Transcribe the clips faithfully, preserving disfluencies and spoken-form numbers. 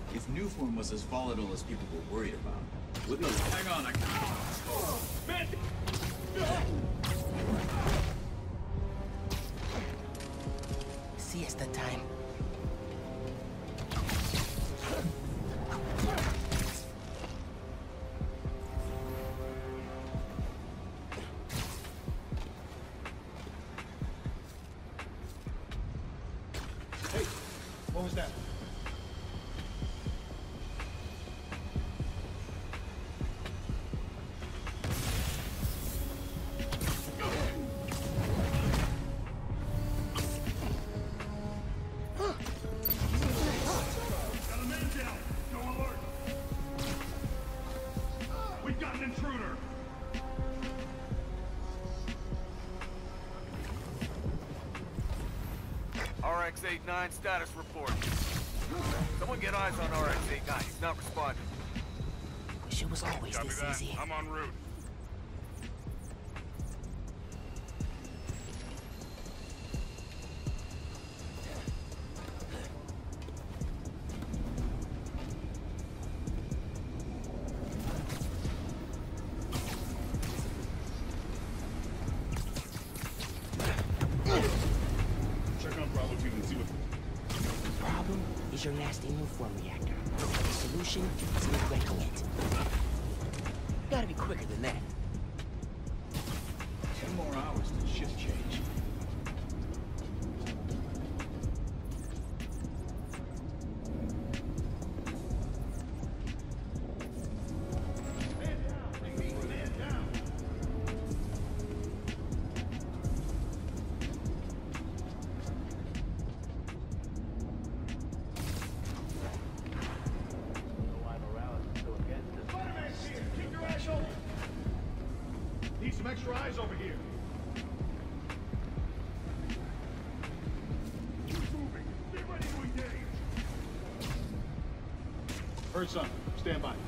If Newform was as volatile as people were worried about, with no... Hang on, I can't... Man! Siesta time. Hey, what was that? R X eighty-nine status report. Someone get eyes on R X eighty-nine. He's not responding. Wish it was always Copy this that. easy. I'm en route. Problem is your nasty Newform reactor. The solution is me wrecking it. Gotta be quicker than that. Ten more hours to shift change. Need some extra eyes over here. Keep moving. Be ready to engage. Heard something. Stand by.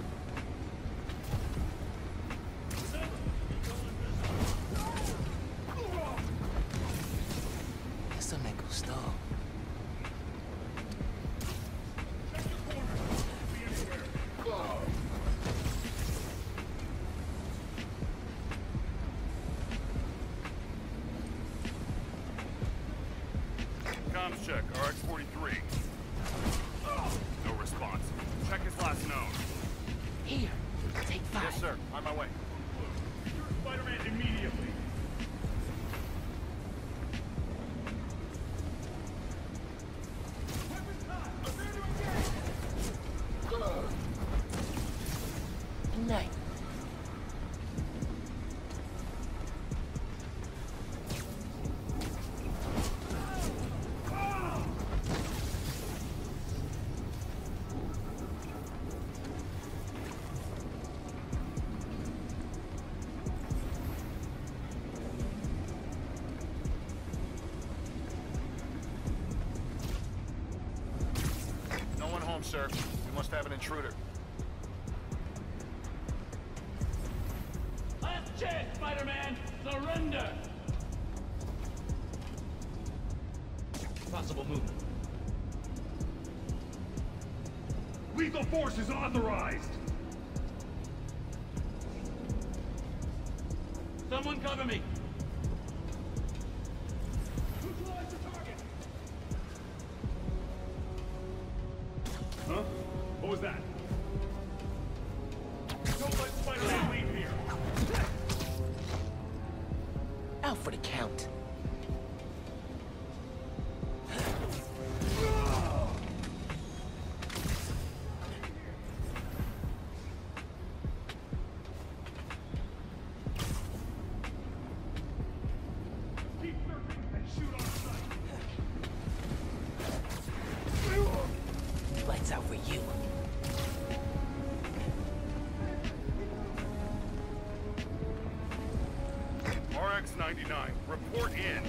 Eso me gustó. Check your corner. Be anywhere. Comms check, R X forty-three. No response. Check his last known. Here, take five. Yes, sir. On my way. Secure Spider-Man immediately. Weapons hot. Prepare to engage. Good night. No one home, sir. We must have an intruder. Last chance, Spider-Man! Surrender! Possible movement. Lethal force is authorized. Someone cover me! Neutralize the target. Huh? What was that? Don't let Spider-Man leave here. Out for the count. Keep searching and shoot on sight. Lights out for you. R X ninety-nine, report in.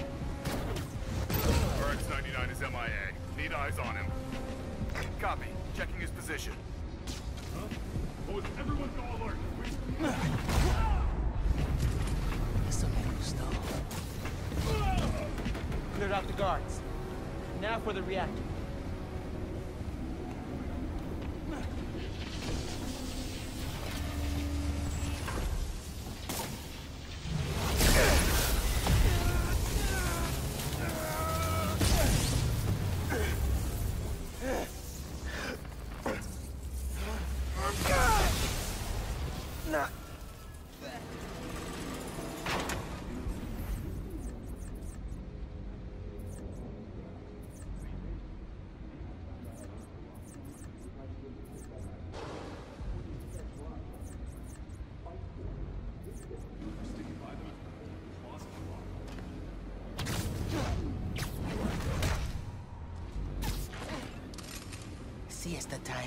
R X ninety-nine is M I A. Need eyes on him. Copy. Checking his position. Huh? What was everyone go alert? Eso me gustó. Cleared out the guards. Now for the reactor. siesta time.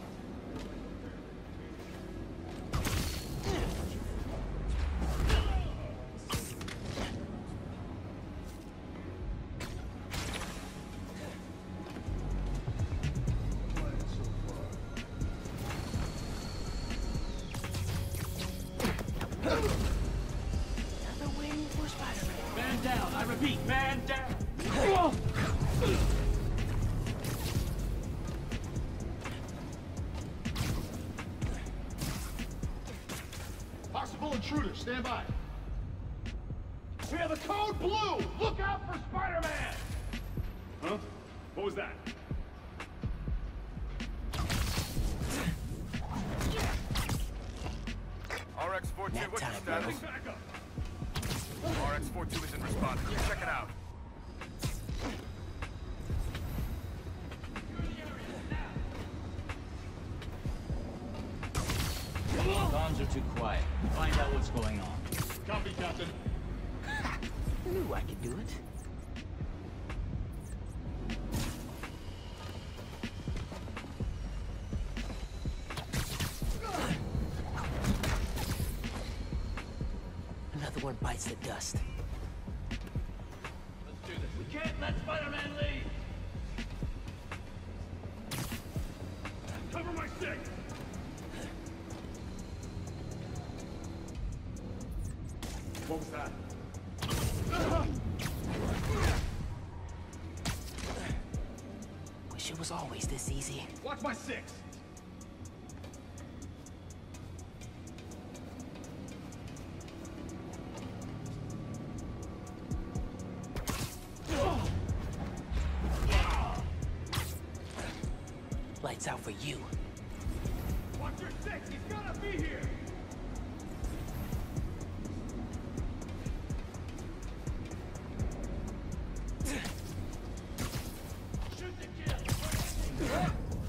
Another win for Spider-Man. Man down. I repeat, man down. Possible intruder, stand by. We have a code blue! Look out for Spider-Man! Huh? What was that? R X forty-two, Nap what's your time, status? bro. Back up. R X forty-two isn't responding. Check it out. Comms are too quiet. Find out what's going on. Copy, Captain. I knew I could do it. Another one bites the dust. Let's do this. We can't let Spider-Man leave. Cover my stick! What was that? Wish it was always this easy. Watch my six. Lights out for you. Watch your six, he's gotta be here! Shoot to kill.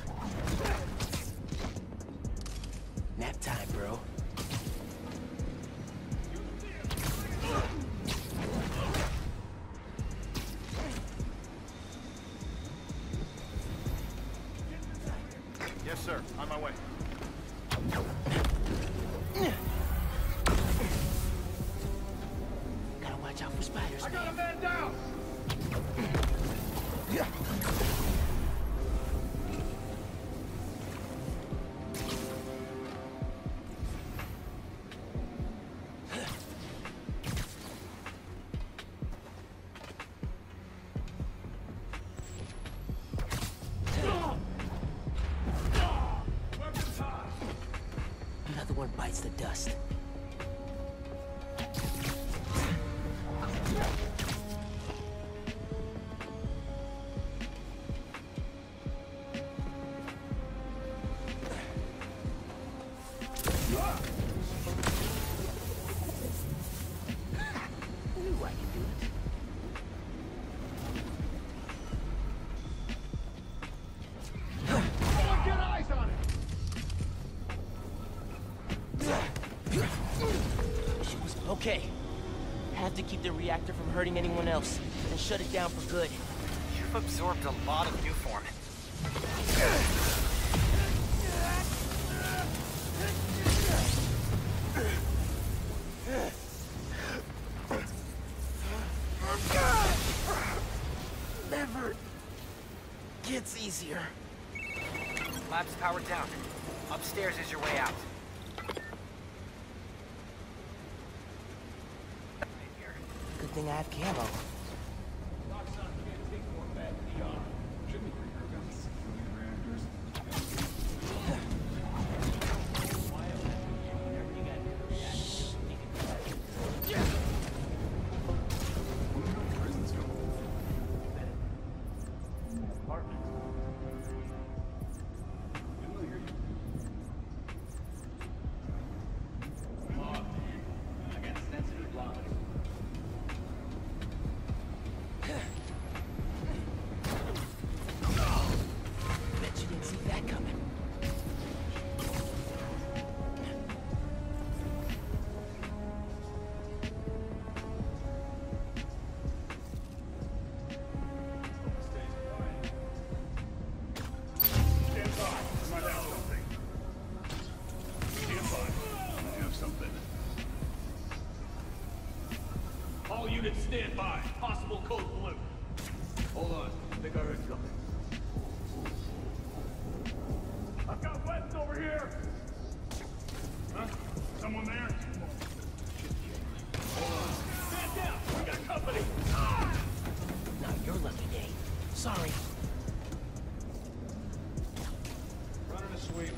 Nap time, bro. Yes, sir. On my way. Gotta watch out for spiders, I got a man. man down! Weapons high. Another one bites the dust. I knew I could do it. Someone get eyes on it! Okay. Have to keep the reactor from hurting anyone else, and shut it down for good. You've absorbed a lot of new form. Never gets easier. Lab's powered down. Upstairs is your way out. Here. Good thing I have camo. Stand by. Possible code blue. Hold on. I think I heard something. I've got weapons over here! Huh? Someone there? Hold on. Stand down! We got company! Not your lucky day. Sorry. Running a sweep.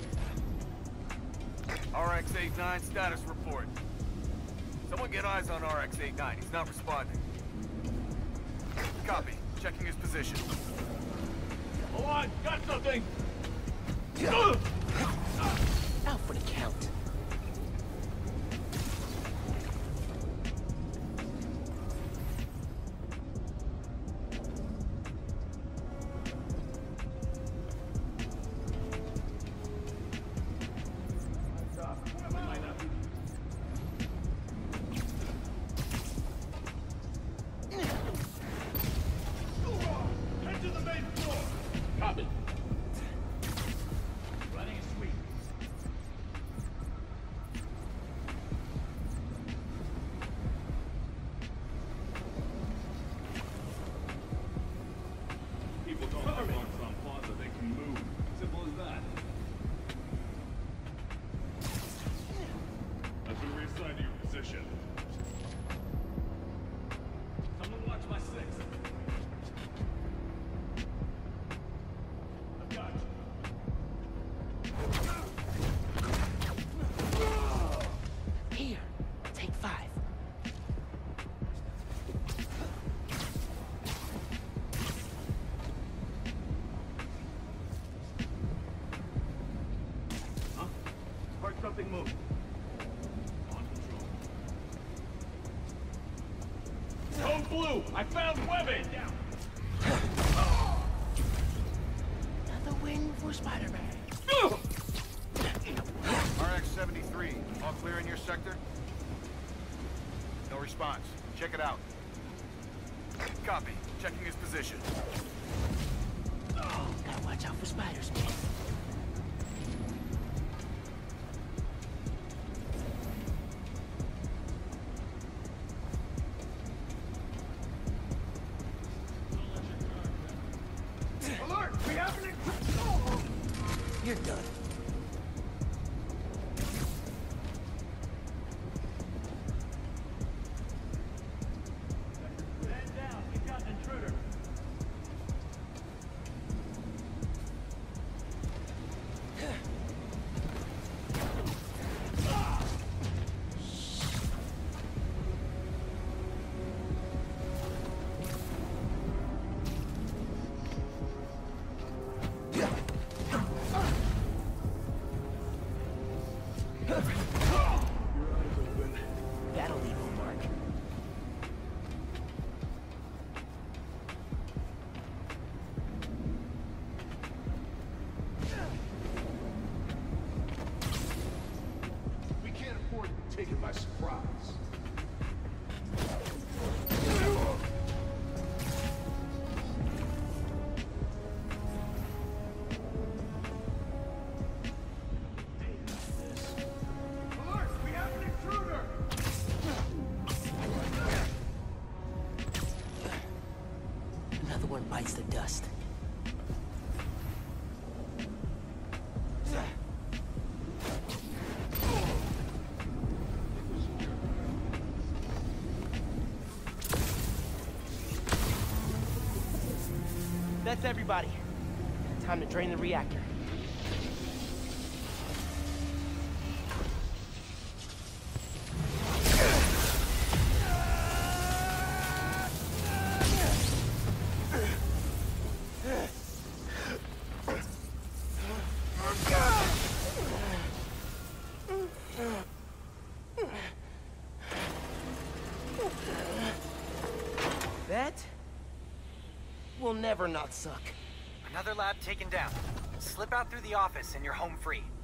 R X eighty-nine status report. Someone get eyes on R X eighty-nine. He's not responding. Copy. Checking his position. Hold on! Got something! Out for the count. Head to the main floor! Copy. Running a sweep. People don't have marks on plaza. They can move. Simple as that. As we reassign to your position. Someone watch my six. I've got you. Here, take five. Huh? Heard something move. On control. Code blue! I found webbing! Down. Another win for Spider-Man. R X seventy-three. All clear in your sector? No response. Check it out. Copy. Checking his position. Gotta watch out for spiders, man. Alert! We have an... You're done. Stand down. We've got an intruder. That'll leave a mark. We can't afford to be taken by surprise. Alert! We have an intruder! Another one bites the dust. That's everybody. Time to drain the reactor. That will never not suck. Another lab taken down. Slip out through the office and you're home free.